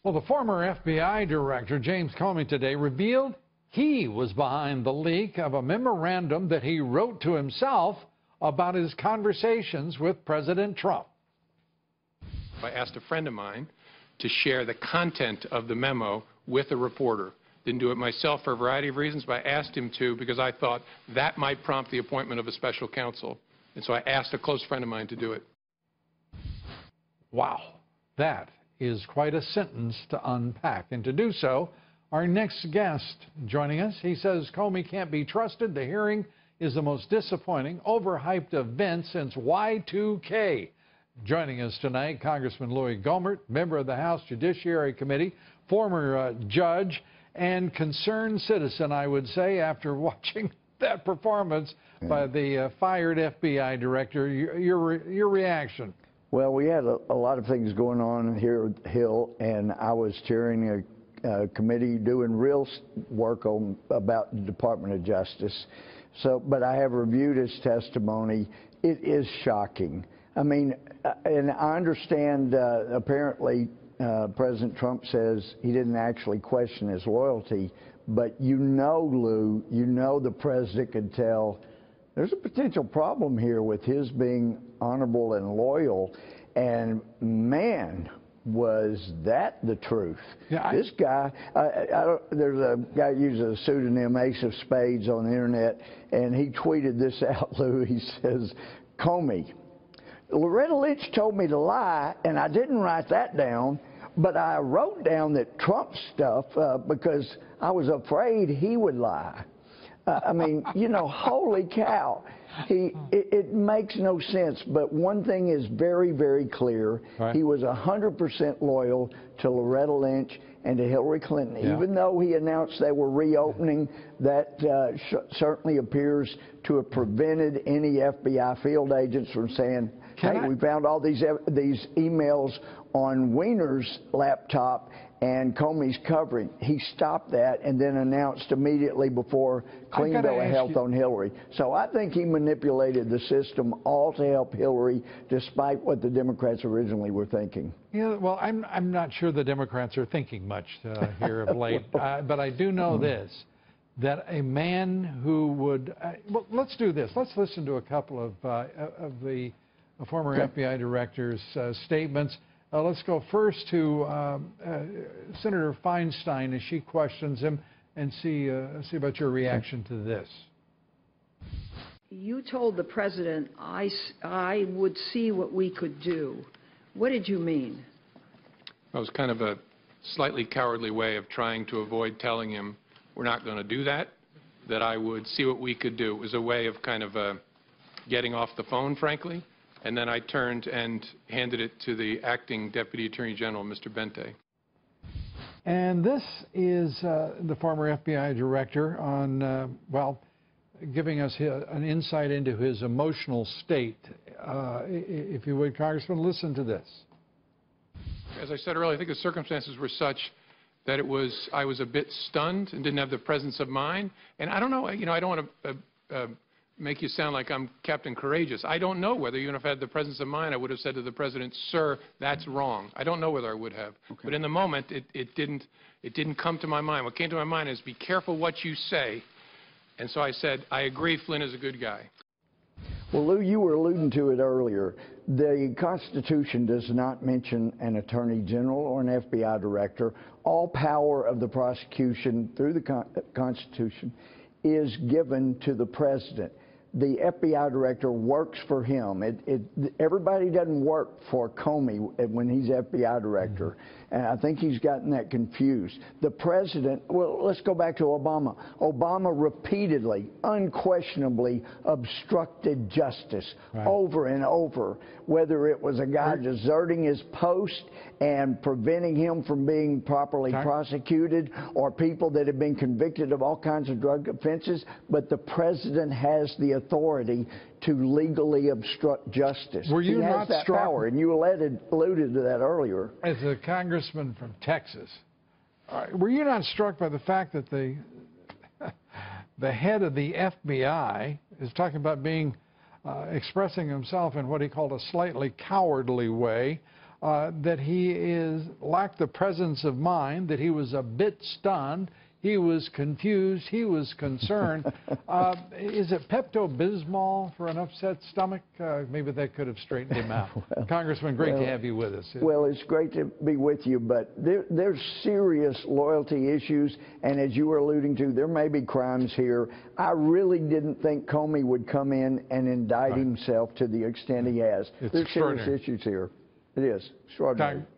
Well, the former FBI Director James Comey today revealed he was behind the leak of a memorandum that he wrote to himself about his conversations with President Trump. I asked a friend of mine to share the content of the memo with a reporter. Didn't do it myself for a variety of reasons, but I asked him to because I thought that might prompt the appointment of a special counsel. And so I asked a close friend of mine to do it. Wow, that is quite a sentence to unpack. And to do so, our next guest joining us, he says Comey can't be trusted. The hearing is the most disappointing, overhyped event since Y2K. Joining us tonight, Congressman Louie Gohmert, member of the House Judiciary Committee, former judge, and concerned citizen, I would say, after watching that performance by the fired FBI director. Your reaction? Well, we had a lot of things going on here at Hill, and I was chairing a committee doing real work about the Department of Justice. But I have reviewed his testimony. It is shocking. I mean, and I understand apparently President Trump says he didn't actually question his loyalty, but you know, Lou, you know the president could tell there's a potential problem here with his being honorable and loyal, and man, was that the truth. Yeah, this guy, there's a guy who uses a pseudonym, Ace of Spades, on the internet, and he tweeted this out, Lou. He says, Comey, Loretta Lynch told me to lie, and I didn't write that down, but I wrote down that Trump stuff because I was afraid he would lie. I mean, you know, holy cow. It makes no sense, but one thing is very, very clear. Right. He was 100% loyal to Loretta Lynch and to Hillary Clinton. Yeah. Even though he announced they were reopening, that certainly appears to have prevented any FBI field agents from saying, hey, we found all these emails on Weiner's laptop and Comey's covering. He stopped that and then announced immediately before clean bill of health on Hillary. So I think he manipulated the system all to help Hillary, despite what the Democrats originally were thinking. Yeah, well, I'm not sure the Democrats are thinking much here of late, but I do know this, that a man who would, well, let's do this. Let's listen to a couple of the former FBI director's statements. Let's go first to Senator Feinstein as she questions him, and see about your reaction to this. You told the president, I would see what we could do. What did you mean? It was kind of a slightly cowardly way of trying to avoid telling him we're not going to do that, that I would see what we could do. It was a way of kind of getting off the phone, frankly. And then I turned and handed it to the acting Deputy Attorney General, Mr. Bente. And this is the former FBI director on, well, giving us an insight into his emotional state. If you would, Congressman, listen to this. As I said earlier, I think the circumstances were such that I was a bit stunned and didn't have the presence of mind. And I don't know, I don't want to make you sound like I'm Captain Courageous. I don't know whether, even if I had the presence of mind, I would have said to the president, sir, that's wrong. I don't know whether I would have. Okay. But in the moment, it didn't come to my mind. What came to my mind is be careful what you say. And so I said, I agree, Flynn is a good guy. Well, Lou, you were alluding to it earlier. The Constitution does not mention an attorney general or an FBI director. All power of the prosecution through the Constitution is given to the president. The FBI director works for him. Everybody doesn't work for Comey when he's FBI director. And I think he's gotten that confused. The president, well, let's go back to Obama. Obama repeatedly, unquestionably obstructed justice over and over, whether it was a guy deserting his post and preventing him from being properly prosecuted, or people that have been convicted of all kinds of drug offenses. But the president has the authority to legally obstruct justice. Were you not that struck, power, and you alluded to that earlier. As a congressman from Texas, were you not struck by the fact that the head of the FBI is talking about expressing himself in what he called a slightly cowardly way, that he lacked the presence of mind, that he was a bit stunned, he was confused, he was concerned. Is it Pepto-Bismol for an upset stomach? Maybe that could have straightened him out. Well, Congressman, great to have you with us. Well, it's great to be with you, but there's serious loyalty issues, and as you were alluding to, there may be crimes here. I really didn't think Comey would come in and indict himself to the extent he has. It's There's serious issues here. It is extraordinary.